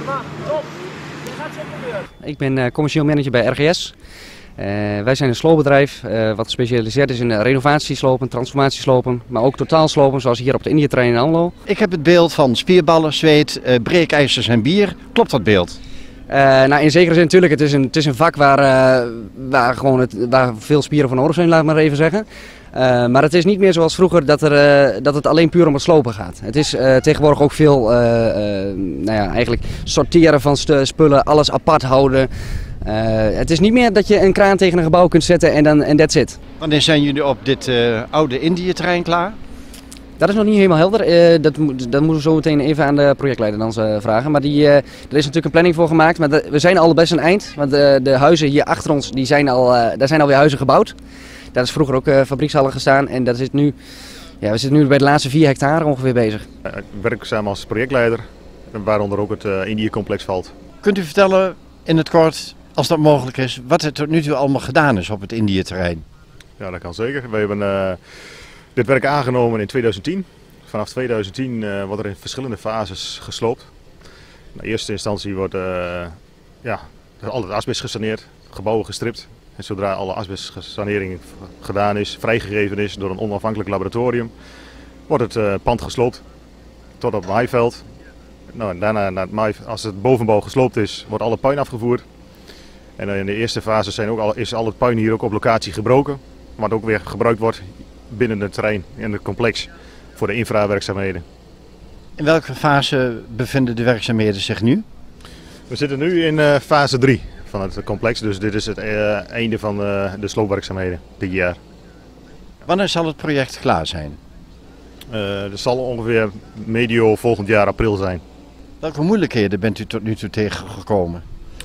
Ik ben commercieel manager bij RGS. Wij zijn een sloopbedrijf wat gespecialiseerd is in renovatieslopen, transformatieslopen, maar ook totaalslopen zoals hier op het Indiëterrein in Almelo. Ik heb het beeld van spierballen, zweet, breekijzers en bier. Klopt dat beeld? Nou, in zekere zin natuurlijk, het is een vak waar veel spieren voor nodig zijn, laat ik maar even zeggen. Maar het is niet meer zoals vroeger dat het alleen puur om het slopen gaat. Het is tegenwoordig ook veel eigenlijk sorteren van spullen, alles apart houden. Het is niet meer dat je een kraan tegen een gebouw kunt zetten en that's it. Wanneer zijn jullie op dit oude Indiëterrein klaar? Dat is nog niet helemaal helder. Dat moeten we zo meteen even aan de projectleider dan vragen. Maar er is natuurlijk een planning voor gemaakt. Maar we zijn al best een eind. Want de huizen hier achter ons, daar zijn alweer huizen gebouwd. Daar is vroeger ook fabriekshallen gestaan. En we zitten nu bij de laatste 4 hectare ongeveer bezig. Ik werk samen als projectleider, waaronder ook het Indië-complex valt. Kunt u vertellen in het kort, als dat mogelijk is, wat er tot nu toe allemaal gedaan is op het Indiëterrein? Ja, dat kan zeker. We hebben dit werk aangenomen in 2010. Vanaf 2010 wordt er in verschillende fases gesloopt. In eerste instantie wordt al het asbest gesaneerd, gebouwen gestript. En zodra alle asbestsanering gedaan is, vrijgegeven is door een onafhankelijk laboratorium, wordt het pand gesloopt tot op het maaiveld. Nou, en daarna, als het bovenbouw gesloopt is, wordt alle puin afgevoerd. En in de eerste fase is al het puin hier ook op locatie gebroken, wat ook weer gebruikt wordt binnen het terrein en het complex voor de infrawerkzaamheden. In welke fase bevinden de werkzaamheden zich nu? We zitten nu in fase 3 van het complex, dus dit is het einde van de sloopwerkzaamheden dit jaar. Wanneer zal het project klaar zijn? Dat zal ongeveer medio volgend jaar april zijn. Welke moeilijkheden bent u tot nu toe tegengekomen?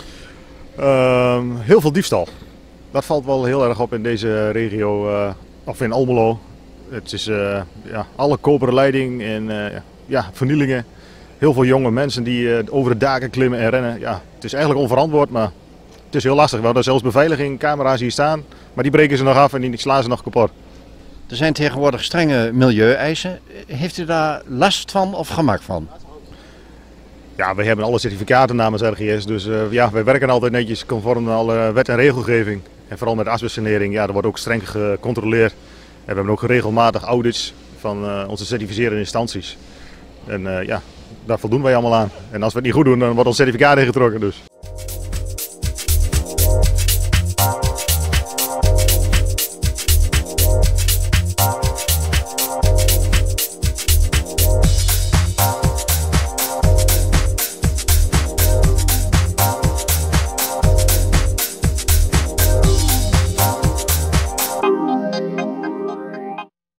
Heel veel diefstal. Dat valt wel heel erg op in deze regio, of in Almelo. Het is alle koperen leiding en vernielingen. Heel veel jonge mensen die over de daken klimmen en rennen. Ja, het is eigenlijk onverantwoord, maar het is heel lastig. We hadden zelfs beveiliging, camera's hier staan, maar die breken ze nog af en die slaan ze nog kapot. Er zijn tegenwoordig strenge milieueisen. Heeft u daar last van of gemak van? Ja, we hebben alle certificaten namens RGS, dus wij werken altijd netjes conform alle wet en regelgeving. En vooral met asbestsanering, er wordt ook streng gecontroleerd. En we hebben ook regelmatig audits van onze certificerende instanties. En daar voldoen wij allemaal aan. En als we het niet goed doen, dan wordt ons certificaat ingetrokken dus.